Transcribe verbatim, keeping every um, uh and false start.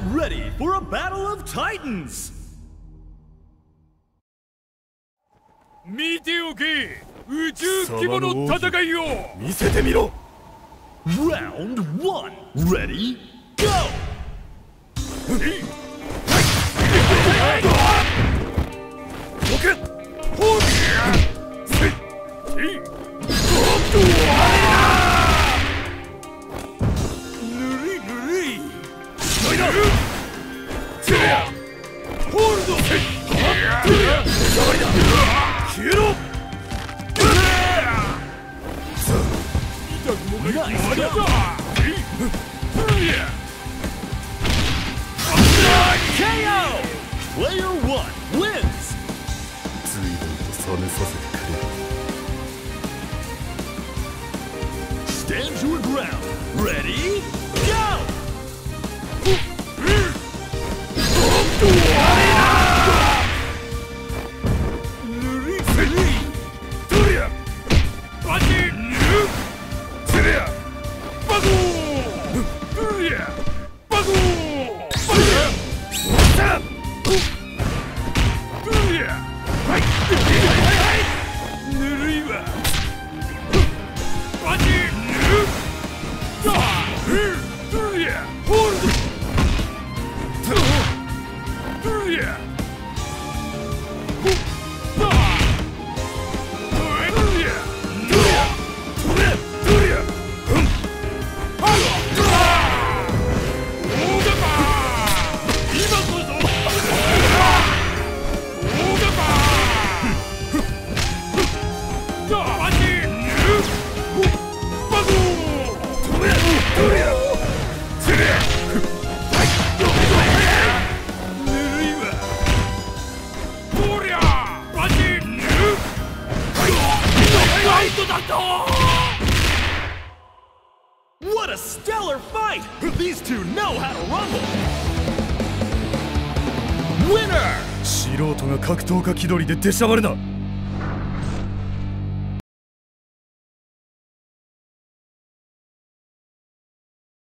ready for a battle of titans! 見ておけ、宇宙規模の戦いを見せてみろ。 Round one, ready, go! K O! Player one wins! 随分と冷めさせてくれ。 Stand your ground. Ready? Go! What a stellar fight! These two know how to rumble! Winner! 素人が格闘家気取りで出しゃばるな。